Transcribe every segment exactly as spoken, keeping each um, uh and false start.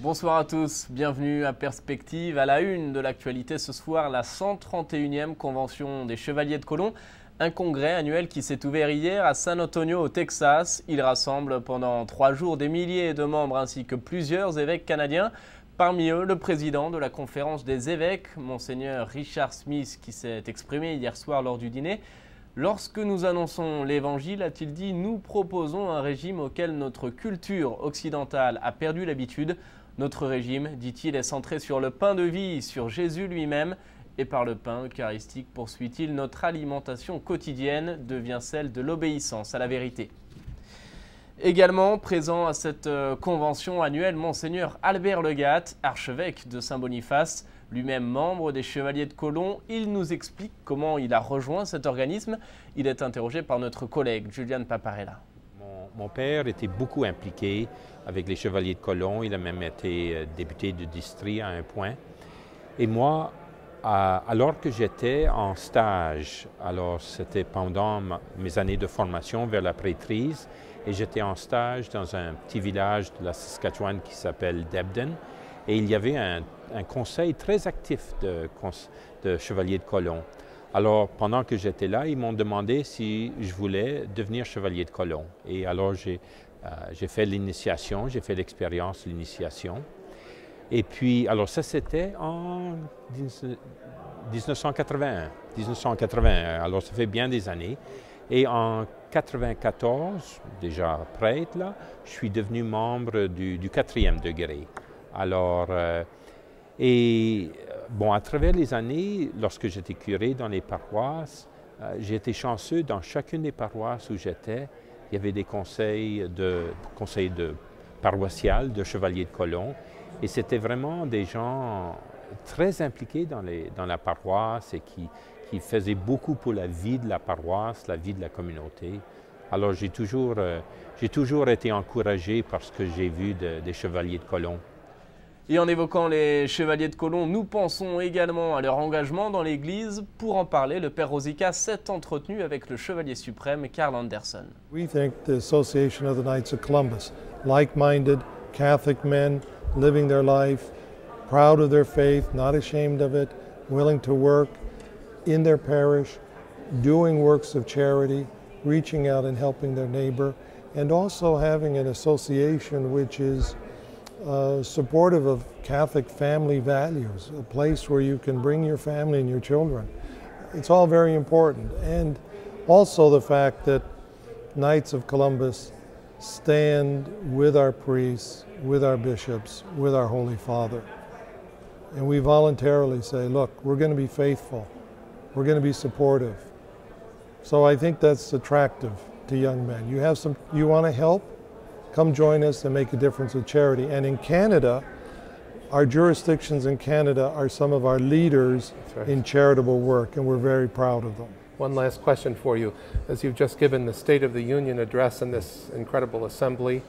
Bonsoir à tous, bienvenue à Perspective. À la une de l'actualité ce soir, la cent trente et unième convention des Chevaliers de Colomb, un congrès annuel qui s'est ouvert hier à San Antonio au Texas. Il rassemble pendant trois jours des milliers de membres ainsi que plusieurs évêques canadiens. Parmi eux, le président de la conférence des évêques, Monseigneur Richard Smith, qui s'est exprimé hier soir lors du dîner. Lorsque nous annonçons l'Évangile, a-t-il dit, nous proposons un régime auquel notre culture occidentale a perdu l'habitude. Notre régime, dit-il, est centré sur le pain de vie, sur Jésus lui-même. Et par le pain eucharistique, poursuit-il, notre alimentation quotidienne devient celle de l'obéissance à la vérité. Également présent à cette convention annuelle, Monseigneur Albert Legat, archevêque de Saint-Boniface, lui-même membre des Chevaliers de Colomb. Il nous explique comment il a rejoint cet organisme. Il est interrogé par notre collègue Julian Paparella. Mon, mon père était beaucoup impliqué avec les Chevaliers de Colomb. Il a même été député de district à un point. Et moi, à, alors que j'étais en stage, alors c'était pendant ma, mes années de formation vers la prêtrise, et j'étais en stage dans un petit village de la Saskatchewan qui s'appelle Debden. Et il y avait un, un conseil très actif de, de Chevaliers de Colomb. Alors, pendant que j'étais là, ils m'ont demandé si je voulais devenir Chevalier de Colomb. Et alors, j'ai euh, fait l'initiation, j'ai fait l'expérience de l'initiation. Et puis, alors ça, c'était en dix-neuf cent quatre-vingt-un. dix-neuf cent quatre-vingt-un, alors ça fait bien des années. Et en quatre-vingt-quatorze, déjà prêtre, là, je suis devenu membre du, du quatrième degré. Alors, euh, et bon, à travers les années, lorsque j'étais curé dans les paroisses, euh, j'ai été chanceux dans chacune des paroisses où j'étais. Il y avait des conseils de, conseils de paroissiales, de Chevaliers de Colomb. Et c'était vraiment des gens très impliqués dans, les, dans la paroisse et qui, qui faisaient beaucoup pour la vie de la paroisse, la vie de la communauté. Alors j'ai toujours, euh, j'ai toujours été encouragé par ce que j'ai vu de, des Chevaliers de Colomb. Et en évoquant les Chevaliers de Colomb, nous pensons également à leur engagement dans l'Église. Pour en parler, le Père Rosica s'est entretenu avec le Chevalier suprême Carl Anderson. We think the Association of the Knights of Columbus, like-minded Catholic men living their life, proud of their faith, not ashamed of it, willing to work in their parish, doing works of charity, reaching out and helping their neighbor, and also having an association which is Uh, supportive of Catholic family values, a place where you can bring your family and your children. It's all very important. And also the fact that Knights of Columbus stand with our priests, with our bishops, with our Holy Father. And we voluntarily say, look, we're going to be faithful. We're going to be supportive. So I think that's attractive to young men. You have some, you want to help? Come join us and make a difference with charity. And in Canada, our jurisdictions in Canada are some of our leaders right. in charitable work, and we're very proud of them. One last question for you. As you've just given the State of the Union address in this incredible assembly,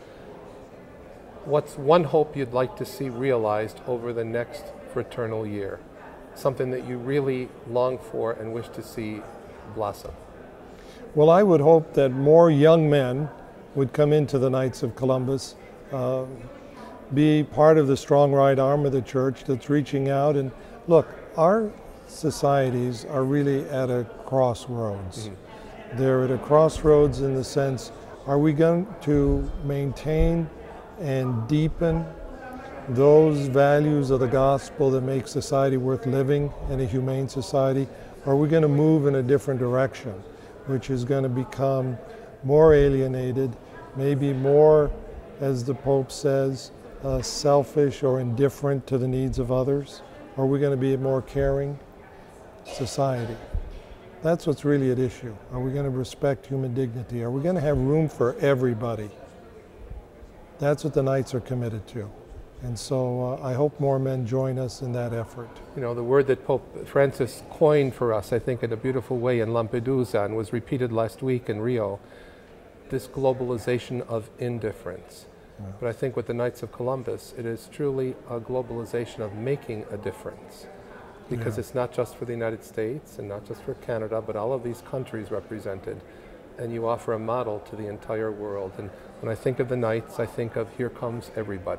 what's one hope you'd like to see realized over the next fraternal year? Something that you really long for and wish to see blossom? Well, I would hope that more young men would come into the Knights of Columbus, uh, be part of the strong right arm of the church that's reaching out. And look, our societies are really at a crossroads. Mm-hmm. They're at a crossroads in the sense, are we going to maintain and deepen those values of the gospel that make society worth living in a humane society? Or are we going to move in a different direction, which is going to become more alienated, maybe more, as the Pope says, uh, selfish or indifferent to the needs of others? Or are we going to be a more caring society? That's what's really at issue. Are we going to respect human dignity? Are we going to have room for everybody? That's what the Knights are committed to. And so uh, I hope more men join us in that effort. You know, the word that Pope Francis coined for us, I think in a beautiful way in Lampedusa and was repeated last week in Rio, this globalization of indifference. Yeah. But I think with the Knights of Columbus, it is truly a globalization of making a difference. Because yeah. it's not just for the United States and not just for Canada, but all of these countries represented. And you offer a model to the entire world. And when I think of the Knights, I think of here comes everybody.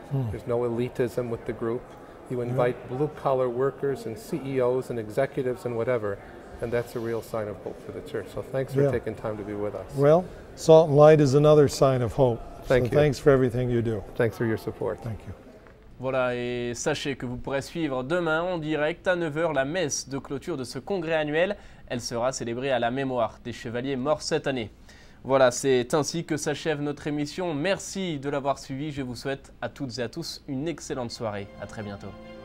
Hmm. There's no elitism with the group. You invite blue-collar workers and C E Os and executives and whatever, and that's a real sign of hope for the church. So thanks for Yeah. taking time to be with us. Well, Salt and Light is another sign of hope. Thank so you. Thanks for everything you do. Thanks for your support. Thank you. Voilà, et sachez que vous pourrez suivre demain en direct à neuf heures la messe de clôture de ce congrès annuel. Elle sera célébrée à la mémoire des chevaliers morts cette année. Voilà, c'est ainsi que s'achève notre émission. Merci de l'avoir suivi. Je vous souhaite à toutes et à tous une excellente soirée. À très bientôt.